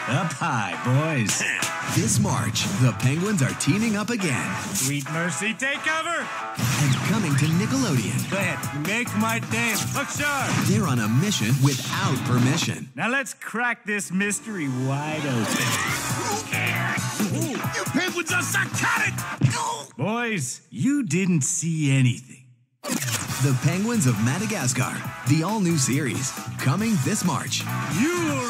Up high, boys. This March, the Penguins are teaming up again. Sweet Mercy, take cover! And coming to Nickelodeon. Go ahead, make my day. Look sharp! They're on a mission without permission. Now let's crack this mystery wide open. You penguins are psychotic! Boys, you didn't see anything. The Penguins of Madagascar, the all-new series, coming this March. You